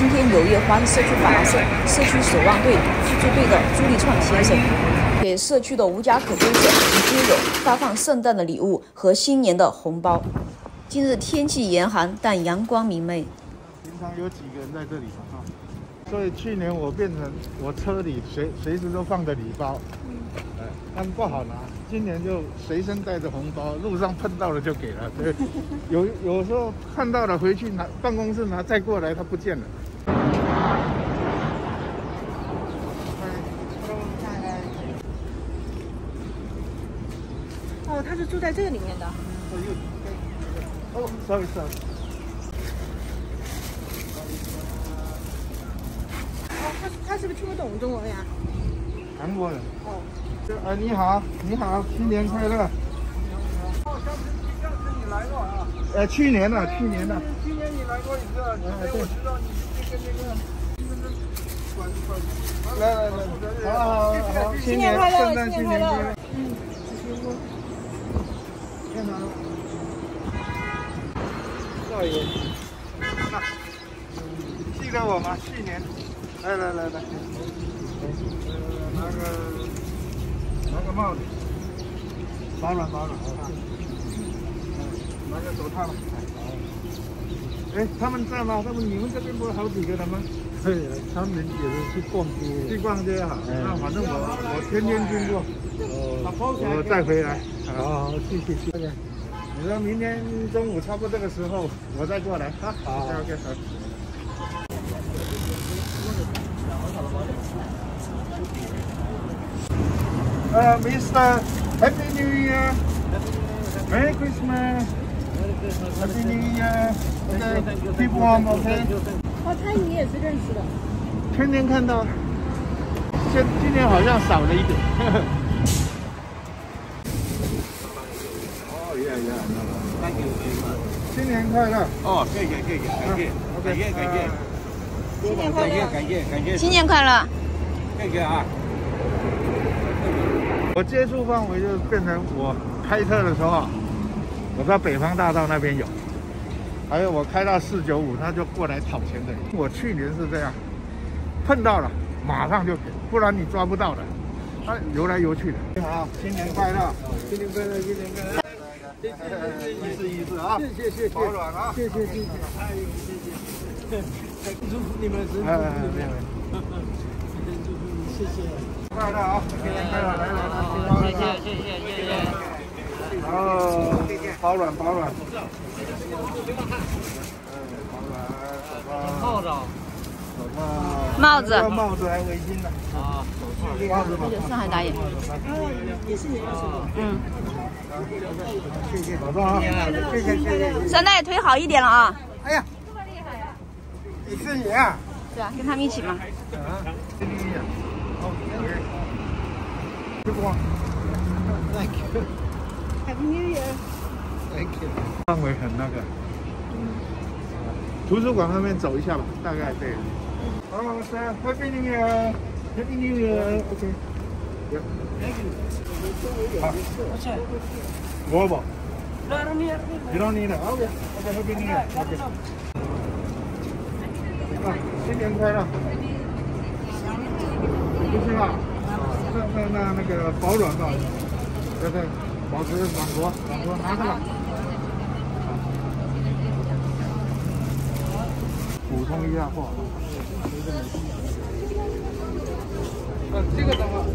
今天有夜花社区法拉盛社区守望队自助队的朱立创先生，给社区的无家可归者及街友发放圣诞的礼物和新年的红包。今日天气严寒，但阳光明媚。 平常有几个人在这里嘛？所以去年我变成我车里随时都放着礼包，但不好拿。今年就随身带着红包，路上碰到了就给了。对，有时候看到了回去拿办公室拿，再过来它不见了。 哦，他是住在这个里面的。 哦，sorry。 哦，他是不是听不懂中文呀？ 韩国人。 哦。 你好，新年快乐。 上次你来过啊？ 去年的。 去年你来过一次，我知道你跟那个。 来，好， 新年快乐， 圣诞新年快乐。天哪！少爷，记得我吗？去年，来，拿个帽子，保暖，拿个手套。哎，他们在吗？你们这边不是好几个人吗？ 对，他们也是去逛街。 去逛街哈。那反正我天天经过，我再回来。 好，谢谢。 你说明天中午差不多这个时候我再过来啊。好。Mr. Happy New Year. Merry Christmas. Happy New Year. Okay. Keep warm, okay. 哦，他你也是认识的。 天天看到，今年好像少了一点。哦，Thank you. 新年快乐！ 哦，谢谢，感谢。 新年快乐！ 感谢。 新年快乐！ 谢谢啊。 我接触范围就变成我开车的时候，我到北方大道那边有，还有我开到495，他就过来讨钱的。我去年是这样，碰到了马上就给，不然你抓不到的。他游来游去的。你好，新年快乐！新年快乐！意思啊！谢，保暖啊！ 谢谢，哎呦，谢谢，祝福你们身体健康。祝福你，谢谢。 快乐啊！新年快乐！来，谢谢。哦，保暖。 帽子。 帽子还围巾呢。啊，帽子。 上海打野。 也是你认识的。 谢谢，保重啊！谢谢。 现在腿好一点了啊。 哎呀，这么厉害呀！你是你啊？ 对啊，跟他们一起嘛。 Thank you. Happy New Year. Thank you. 范围很那个。图书馆那边走一下吧，大概对。好，Happy New Year. Happy New Year. OK. 好，我不。You don't need it. OK. Happy New Year. OK. 新年快乐。不是吧？那个保暖的，对，保持暖和，拿着了。补充一下货。这个的话，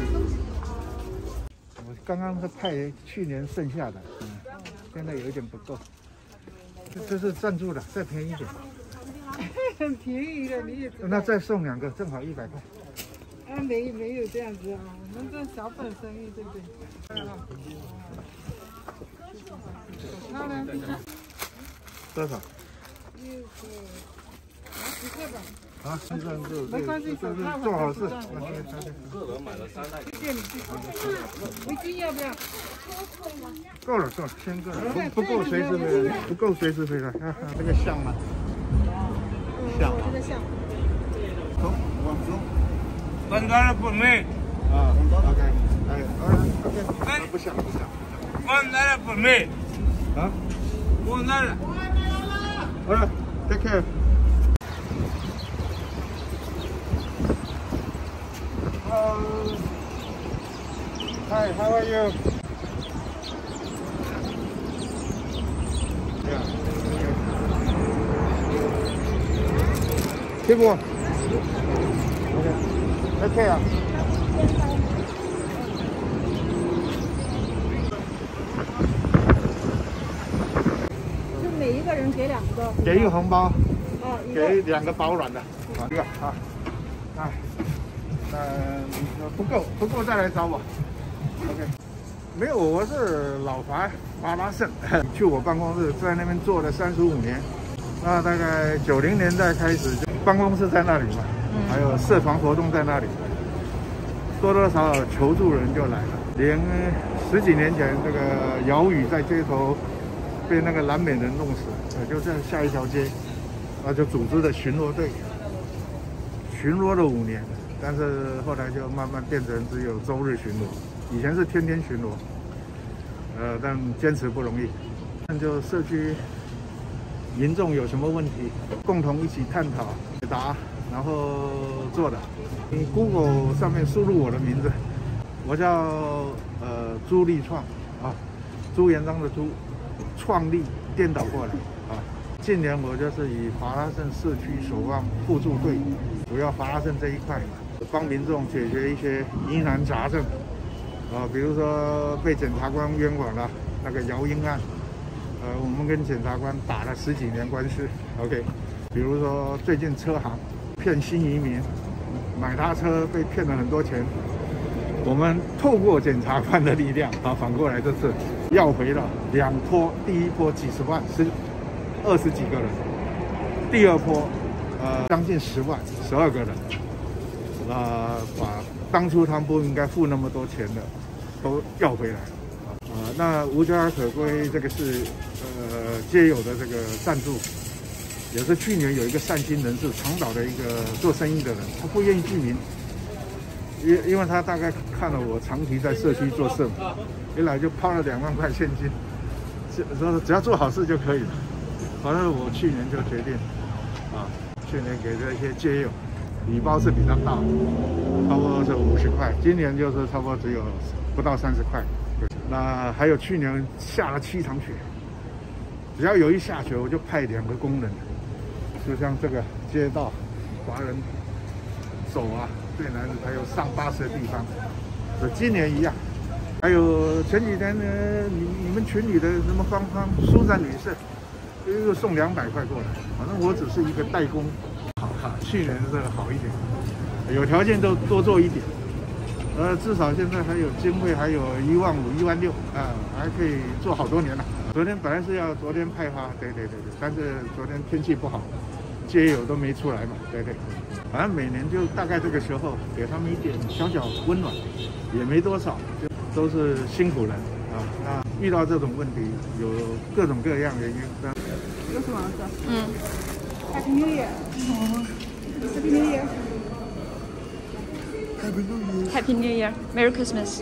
我刚刚是派去年剩下的，现在有一点不够。这是赞助的，再便宜一点。 很便宜的，你也知道。 那再送2个，正好100块。 没有这样子啊，我们这小本生意，对不对？好了， 多少 ？10块吧。 啊，现在就没关系， 做好事。 个人买了3袋。 谢谢你，围巾要不要？ 够了，先够了，不够随时回来，不够随时回来。这个像吗？像吗？ 这个像。 走，往中。 分开了不没？ 啊 ，OK， OK，不想。 分开了不没？ 啊， 我来了。 好了 ，Take care。 How are you? Yeah. Okay. 师傅。OK 啊。 是每一个人给2个。 给1个红包。 哦， 给2个保暖的。好，这个啊。哎。不够再来找我。OK。没有，我是老华拉盛，去我办公室，在那边做了35年。那大概90年代开始，办公室在那里嘛，还有社团活动在那里，多多少少求助人就来了。连10几年前那个姚宇在街头被那个蓝美人弄死，就在下一条街，就组织了巡逻队，巡逻了5年。但是后来就慢慢变成只有周日巡逻，以前是天天巡逻，但坚持不容易。那就社区民众有什么问题，共同一起探讨、解答，然后做的。你 Google 上面输入我的名字，我叫朱立创啊，朱元璋的朱，创立颠倒过来啊。近年我就是以华拉盛社区守望互助队，主要华拉盛这一块。帮民众解决一些疑难杂症，比如说被检察官冤枉了那个姚英案，我们跟检察官打了10几年官司 ，OK。比如说最近车行骗新移民买他车被骗了很多钱，我们透过检察官的力量反过来这次要回了2波，第1波几十万，20几个人，第2波将近10万，12个人。把当初他们不应该付那么多钱的都要回来，那无家可归这个是街友的这个赞助，也是去年有一个善心人士长岛的一个做生意的人，他不愿意居民，因为他大概看了我长期在社区做事，一来就抛了2万块现金，说只要做好事就可以了。反正我去年就决定去年给这些街友。礼包是比较大，差不多是50块，今年就是差不多只有不到30块。那还有去年下了7场雪，只要有一下雪，我就派2个工人，就像这个街道，华人走最难的，还有上巴士的地方，今年一样。还有前几天呢，你们群里的什么芳舒珊女士，又送200块过来，反正我只是一个代工。去年是好一点，有条件都多做一点，至少现在还有经费，还有1万5、1万6还可以做好多年了。昨天本来是要昨天派发，对，但是昨天天气不好，街友都没出来嘛，对，反正每年就大概这个时候给他们一点小小温暖，也没多少，就都是辛苦人那遇到这种问题，有各种各样的原因。 有什么Happy New Year. Happy New Year. Happy New Year. Merry Christmas.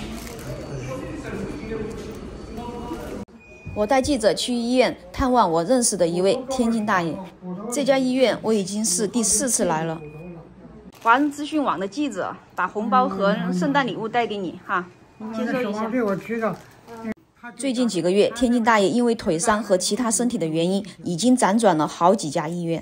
我带记者去医院探望我认识的一位天津大爷。这家医院我已经是第4次来了。华人资讯网的记者把红包和圣诞礼物带给你哈，你接受一下。 我知道。 最近几个月，天津大爷因为腿伤和其他身体的原因，已经辗转了好几家医院。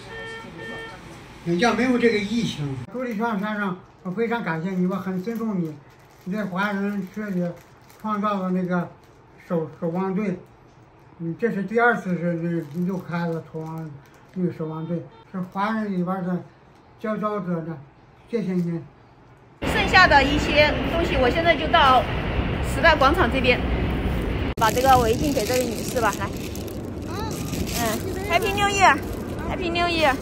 要没有这个疫情，朱立创先生，我非常感谢你，我很尊重你。你在华人社里创造了那个守望队，这是第2次是你就开了那个守望队，是华人里边的佼佼者的，谢谢你。 剩下的一些东西，我现在就到时代广场这边。把这个围巾给这位女士吧，来。Happy New Year，Happy New Year。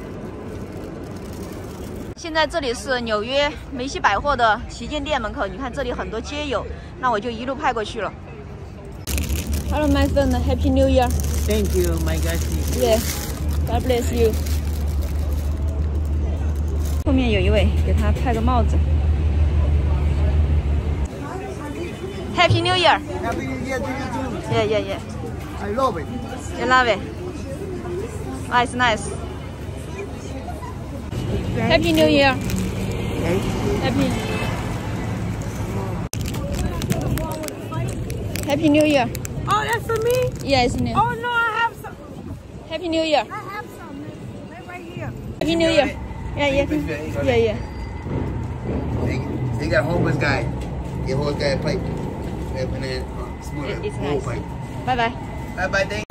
现在这里是纽约梅西百货的旗舰店门口，你看这里很多街友，那我就一路派过去了。Hello, my friend. Happy New Year. Thank you, my guys. Yeah. God bless you. 后面有一位，给他戴个帽子。Happy New Year. Happy New Year to you too. Yeah. I love it. You love it. Nice. Happy New Year. Happy. Happy New Year. Oh, that's for me? Yeah, it's new. Oh, no, I have some. Happy New Year. I have some. Right here. Happy New Year. Yeah. They got homeless guy. The homeless guy plate. And then It's nice. Bye bye. Bye bye, thank you.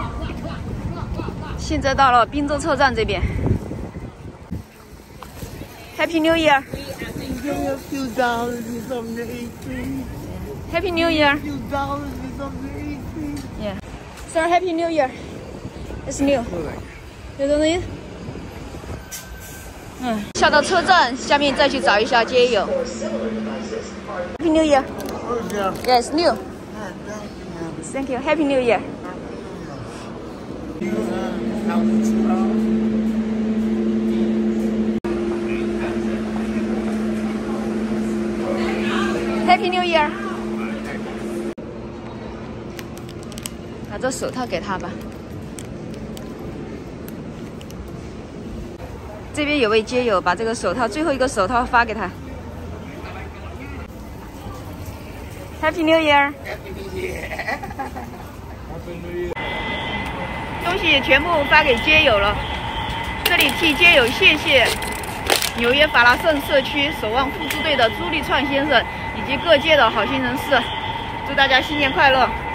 现在到了滨州车站这边。Happy New Year. Happy New Year. Yeah. Sir, Happy New Year. It's new. 有东西。下到车站，下面再去找一下街友。Happy New Year. Yes, new. Thank you. Happy New Year. Happy New Year. 把这手套给他吧。这边有位街友把这个手套，最后一个手套发给他。Happy New Year. 东西全部发给街友了，这里替街友谢谢纽约法拉盛社区守望互助队的朱立创先生以及各界的好心人士，祝大家新年快乐！